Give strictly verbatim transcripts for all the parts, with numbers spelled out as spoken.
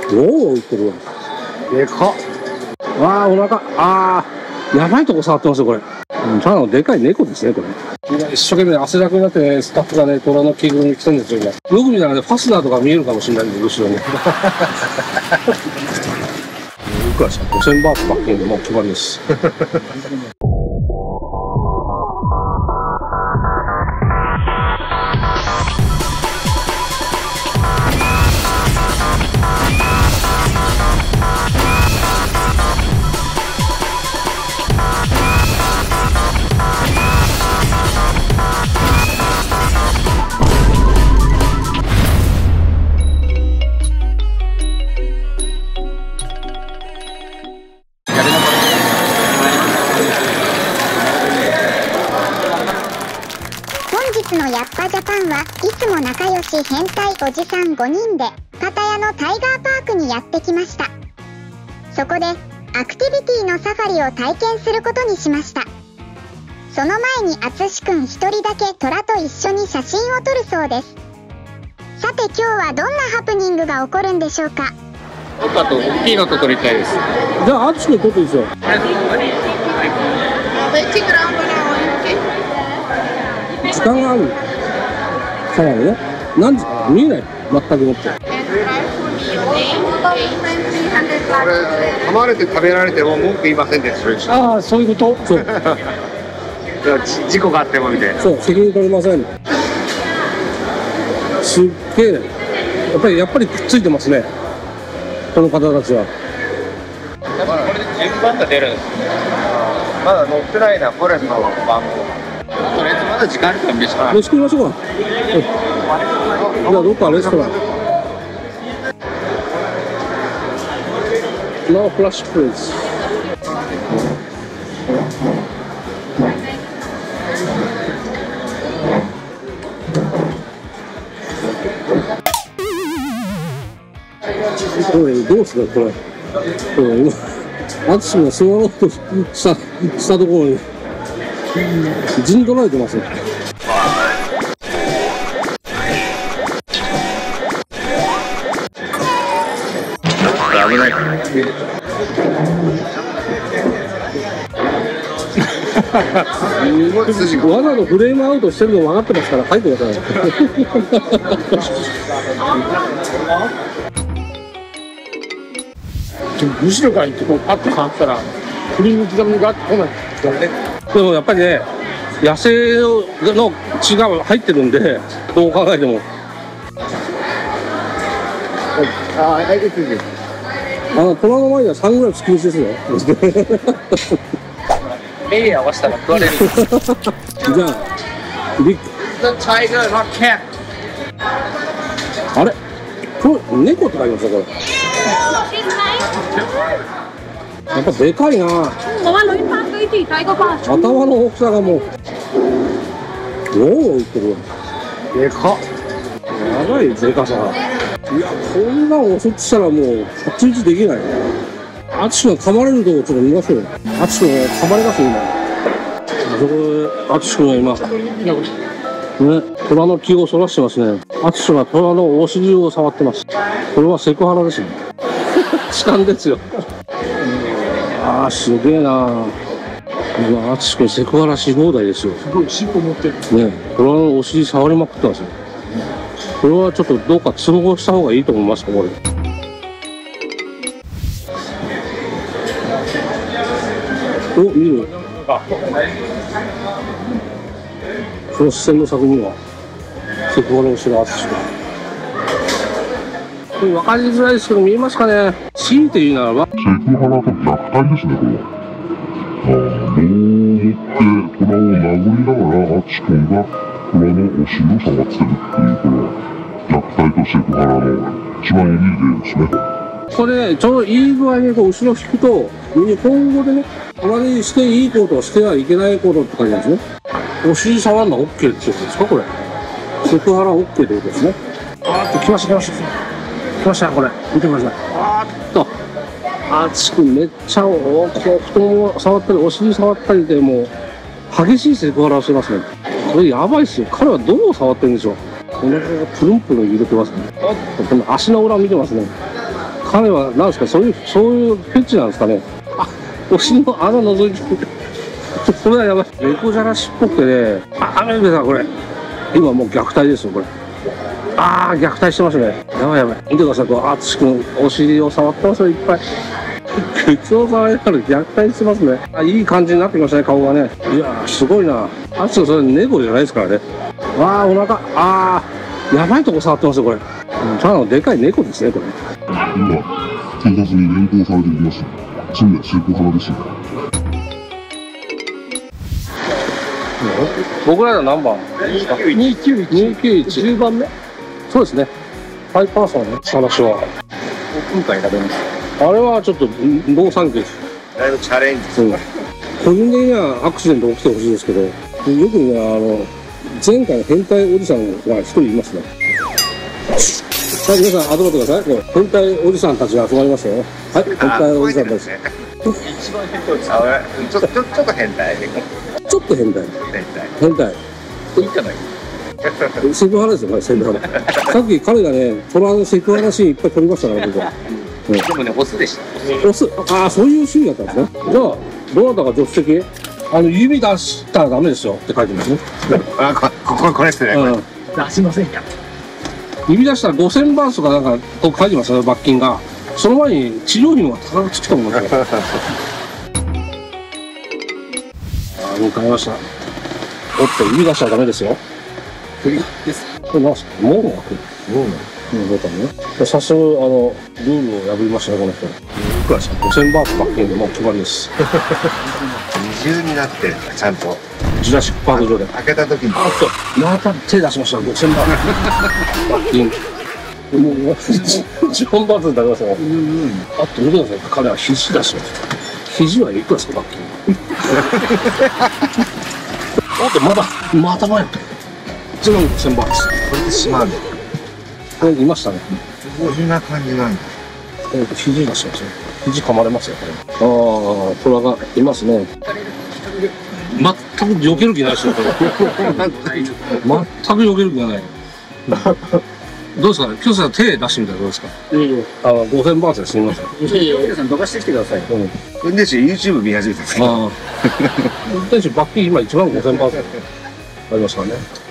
おお、いってるわ。でかっ。わあ、お腹、ああ、やばいとこ触ってますよ、これ。ただのでかい猫ですね、これ。みんな一生懸命汗だくになってね、スタッフがね、虎の着ぐるみ着てるんですよ、今。よく見たらね、ファスナーとか見えるかもしれないんで、後ろに。いくらしたごせんバーツバッキンでもう決まりです。 本日のやっぱジャパンはいつも仲良し変態おじさんごにんでパタヤのタイガーパークにやってきました。そこでアクティビティのサファリを体験することにしました。その前にあつしくん一人だけトラと一緒に写真を撮るそうです。さて今日はどんなハプニングが起こるんでしょうか。 僕あと大きいのと撮りたいです。 じゃあ、あつしくん撮っていいですよ。時間がある。さらにね。何時見えない。全くもって。 これ、噛まれて食べられても文句言いませんでした。 ああ、そういうこと。そう。 事故があってもみたいな。 そう、責任取れません。すっげえ。やっぱり、やっぱりくっついてますね。この方たちは。 やっぱこれで順番が出るんですね。まだ乗ってないな、フォレストの番号。とりあえずまだ時間あるから飯か。 飯食いましょうか。じゃあどっかレストラン。No flash please。これどうするこれ。これ今アツシが座ろうとしたしたところに陣取られてますね。 危ない。 わざとフレームアウトしてるの分かってますから書いてください。 後ろから行ってこうパッと触ったら振り向きざまにガッと来ない。 でもやっぱりね、野生の血が入ってるんで、どう考えても。 ああ、いいですね。 あの虎の前ではサングラス禁止ですよ。 目合わせたら食われる。 じゃあ、ビッグ。 The tiger, not cat。 あれ、これ猫って書いてますよこれ。やっぱでかいな。頭の大きさがもう。おお、いってるわ。でかっ。やばいでかさが。いや、こんなん襲ってしたらもう太刀打ちできない。アツシが噛まれるとこちょっと見ましょうよ。アツシが噛まれますよ今。あそこでアツシ君が今ね、虎の気をそらしてますね。アツシが虎のお尻を触ってます。これはセクハラですね。痴漢ですよ。ああ、すげえな。今アツシ君セクハラし放題ですよ。 すごい尻尾持ってる。 ね、虎のお尻触りまくってますよ。これはちょっとどうか通報した方がいいと思いますかこれ。お、見る。その視線の先にはセクハラをしてるアツシが。これ分かりづらいですけど見えますかね。強いて言うならばセクハラと虐待ですねこれは。ああ、棒を持って虎を殴りながらアツシ君が虎のお尻を触ってるっていう、これは虐待とセクハラの一番いい例ですね。 これね、ちょうどいい具合にこう後ろ引くと日本語でね、あまりしていいことをしてはいけないことって書いてあるんですね。お尻触るのは OK ってことですかこれ。セクハラ OK ってことですね。あーっと来ました来ました来ました。これ見てください。あーっとあつしくんめっちゃおこう太もも触ったりお尻触ったりでもう激しいセクハラをしてますね。これやばいっすよ。彼はどう触ってるんでしょう。お腹がプルンプルン揺れてますね。おっとこの足の裏を見てますね。 彼は、なんですか、そういう、そういうフェチなんですかね。あ、お尻の穴覗いてる。これはやばい。猫じゃらしっぽくてね。あ、雨部さん、これ。今もう虐待ですよ、これ。ああ、虐待してますね。やばいやばい。見てください、こう、あつしくん、お尻を触ってますよ、いっぱい。靴を触りながら虐待してますね。あ、いい感じになってきましたね、顔がね。いやー、すごいな。あつしくん、それ猫じゃないですからね。わあ、お腹、ああ、やばいとこ触ってますよ、これ。ただのでかい猫ですね、これ。 今、警察に連行されています。罪は成功様ですよ。 僕らの何番にきゅういち。 にきゅういち。じゅうばんめそうですね。ハイパーソンね、話は。 今回選べます。 あれはちょっと、ノーサンキューです。 だいぶチャレンジ。 うん。個人的にはアクシデント起きてほしいですけど、よくね、あの、前回の変態おじさんが一人いますね。はい、皆さん、集まってください。これ変態おじさんたちが集まりましたよ。はい、変態おじさんたち。 一番変態です。あ、俺、ちょっと、ちょちょっと変態。 ちょっと変態。 変態。 変態。 いいじゃない。 セクハラですよ、これ、セクハラ。さっき彼がね、虎のセクハラシーンいっぱい撮りましたから、僕は。 でもね、オスでした。 オス、ああ、そういう趣味だったんですね。じゃあ、どなたが助手席あの、指出したらダメですよって書いてますね。 あ、こここれですね。これうん。 出しませんか。 指出したらごせんバーツとかなんか、こう書いてますよ、罰金が。その前に治療費も高くつくと思いますよ。ああ、もう買いました。おっと、指出したらダメですよ。 栗です。 これなんすか門が開く。門がうん、どうかね。早速、あの、ルールを破りましたね、この人。いくらですかごせんバーツ罰金でもう決まりです。 二重になってる。ちゃんと。 ジュラシックパーク上で。 開けた時に。 あっと、また手出しました、ごせんバーツ。罰金。もう、じゅうバーツになりましたね。あっと、見てください。彼は肘出しました。肘はいくらですか、罰金。あと、まだ、また前。いちまんごせんバーツ。 これでしまうね。 これいましたね。 こんな感じなんだ。 えっと、肘出しましたね。肘噛まれますよ、これ。ああ、虎がいますね。全く避ける気ないですよ、これ。全く避ける気がない。どうですかね、今日さん手出してみたらどうですか。 いいよ。 あの、ごせんバーツですみません。 いいよ。 皆さん、どかしてきてください。 うん。 運転手 YouTube 見始めたんですけど。 ああ。運転手罰金今いちまんごせんバーツありますからね。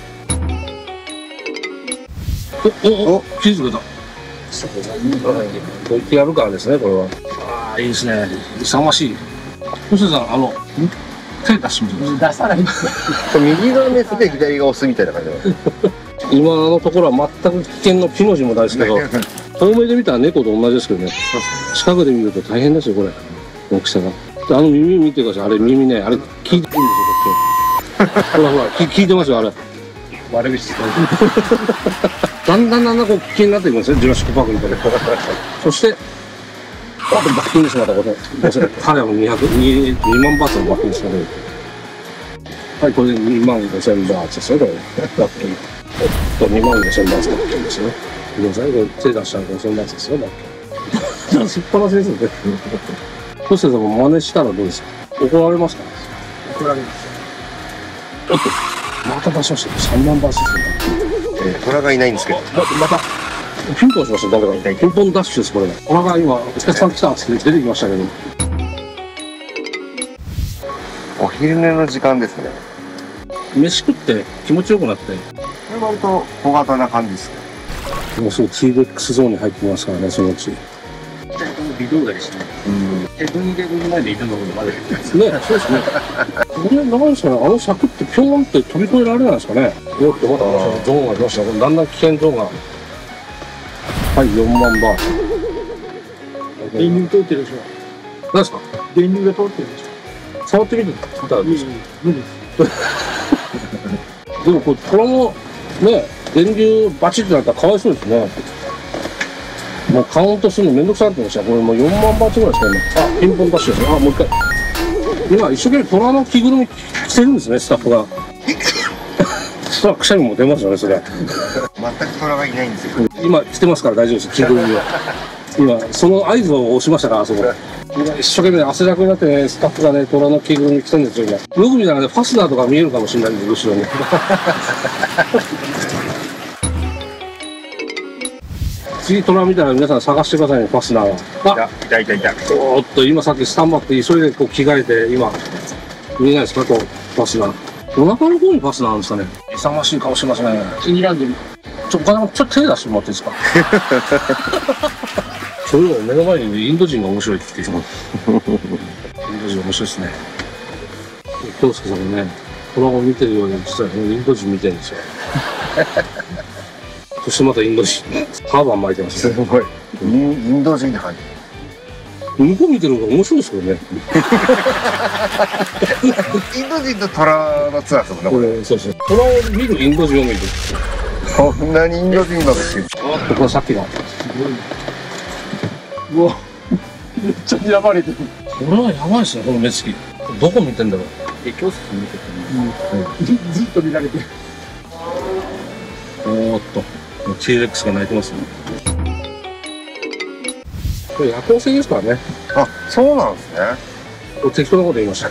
お、お、お、気づいてくれた。こう言ってやるからですね、これは。ああ、いいですね。勇ましい。星野さん、あの、手出してみてください。 出さない。 右がメスで左がオスみたいな感じだ。 今のところは全く危険のピの字もないですけど、遠目で見たら猫と同じですけどね、近くで見ると大変ですよ、これ、大きさが。であの耳見てください、あれ耳ね、あれ聞いてるんですよ、こっち。ほらほら、聞聞いてますよ、あれ。 悪口。 だんだんだんだんこう危険になっていくんですね、ジュラシックパークみたいな。そして、あと罰金です、またこれ。彼はもうにひゃく、にまんバーツの罰金ですからね。はい、これでにまんごせんバーツですよ、これ。罰金。とにまんごせんバーツ罰金ですよ。ごめんなさい、これ手出したらごせんバーツですよ、罰金。出しっぱなしですよね。そしてでも真似したらどうですか。怒られますか。 怒られます。 おっと、また出しましたよ。さんまんバーツですね。 えー、虎がいないんですけど。 また、ピンポンしました、誰かに。ピンポンダッシュです、これが。お腹今、お客さん来たって出てきましたけど。 お昼寝の時間ですね。 飯食って気持ちよくなって、 これ割と小型な感じですね。 もうすぐ ティーベックス ゾーンに入ってきますからね、そのうち。 微動だにしない。ヘブンゲブン前でいるのまで。 ね、そうですね。これ、なんですかね、あの尺ってピョーンって飛び越えられないですかね。よくまた、ゾーンが来ました。だんだん危険ゾーンが。はい、よんまんバーツ。 電流通ってるでしょ。 何ですか。 電流が通ってるでし触ってみてみたらょ。 どうですか。 無理です。 でもこれ、虎も、ね、電流バチッとなったらかわいそうですね。もうカウントするのめんどくさくなってました。これもうよんまんバーツぐらいですかね。あ、ピンポンダッシュです。あ、もう一回。今、一生懸命虎の着ぐるみ着てるんですね、スタッフが。そらくしゃみも出ますよね、それ。 全く虎がいないんですよ。 今着てますから大丈夫です、着ぐるみは。今、その合図を押しましたから、あそこ。今、一生懸命汗だくになってね、スタッフがね、虎の着ぐるみ着てるんですよ、今。よく見たらね、ファスナーとか見えるかもしれないんで、後ろに。 次トラ見たら皆さん探してくださいね、ファスナーは。あ、 いたいたいた。 おーっと、今さっきスタンバって急いでこう着替えて、今、見えないですか、こう、ファスナー。お腹の方にファスナーあるんですかね。勇ましい顔してますね。 気にらんでる。 ちょ、お金もちょっと手出してもらっていいですか。それを目の前にインド人が面白いって言ってしまう。インド人面白いですね。京介さんもね、トラを見てるように、実はインド人見てるんですよ。そしてまたインド人、ハーバー巻いてますね。 すごい。インインド人って感じ。 向こう見てる方が面白いですよね。 インド人とトラのツアーですもんね、これ。 これ、そうですね。トラを見るインド人を見る。 こんなにインド人だとして。 あ、これさっきの。 うわ、めっちゃ睨まれてる。 これはやばいですね、この目つき。どこ見てんだろう。 え、教室見ててずずっと見られてる。 おーっと、T レックスが鳴いてますね。これ夜行性ですからね。 あ、そうなんですね。 これ適当なこと言いました。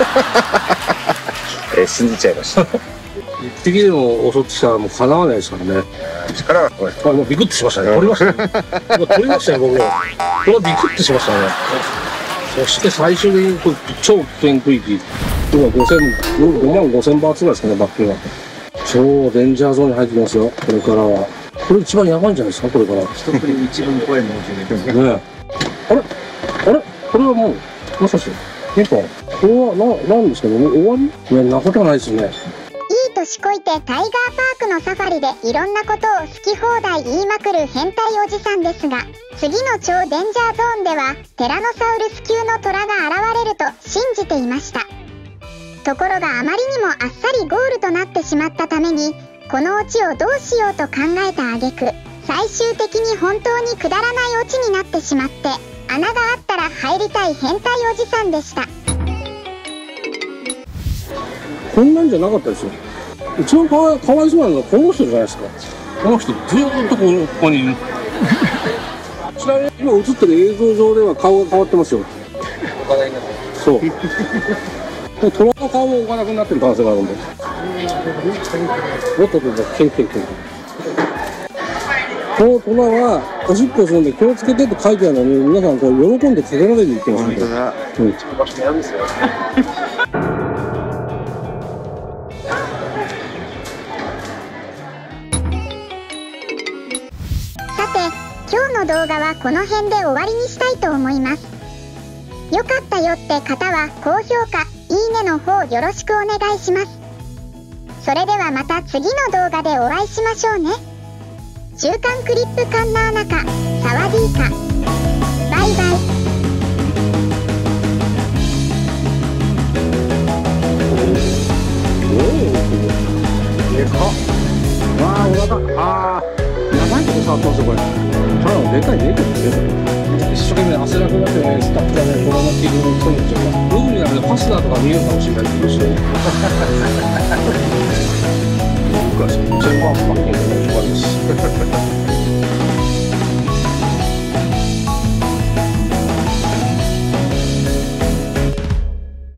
えー、信じちゃいました。 一匹でも襲ってきたらもうかなわないですからね。 力がすごい。 あ、もうビクッとしましたね。取りましたね。今取りましたね、僕も。これはビクッとしましたね。そして最終的にこれ超危険区域。今ごせん、ごまんごせんバーツぐらいですかね、バックが。超デンジャーゾーンに入ってきますよ、これからは。これ一番やばいんじゃないですか、これから。 一振りに一番怖いものじゃない。 ねえ。あれあれこれはもう、もしかして、ピンポン。これは、な、なんですかね、もう終わりいや、なことはないですね。 いい年こいてタイガーパークのサファリでいろんなことを好き放題言いまくる変態おじさんですが、次の超デンジャーゾーンではテラノサウルス級のトラが現れると信じていました。ところがあまりにもあっさりゴールとなってしまったために、このオチをどうしようと考えた挙句、最終的に本当にくだらないオチになってしまって、穴があったら入りたい変態おじさんでした。 こんなんじゃなかったですよ。一番かわい、かわいそうなのはこの人じゃないですか。この人、ずーっとこここにいる。ちなみに今映ってる映像上では顔が変わってますよ。そう。トラの顔も置かなくなってる可能性があるんで。もっともっと、ケンケンケン。このトラはおしっこするんで気をつけてって書いてあるのに、皆さんこう喜んでかけられる言ってますね。 本当だ。 うん。 場所嫌ですよ。 さて、今日の動画はこの辺で終わりにしたいと思います。よかったよって方は高評価、いいねの方よろしくお願いします。それではまた次の動画でお会いしましょうね。週刊クリップカンナーナカ、サワディーカ。バイバイ。 おお。でかっ。わあ、お腹。ああ。やばいとこ触ってますよ、これ。ただのでかい猫ですね。一生懸命汗だくなってね、スタッフがね、このまま着るのにそうになっちゃうから。僕にはね、ファスナーとか見えるかもしれないって言うんですよ。僕は全然まあ、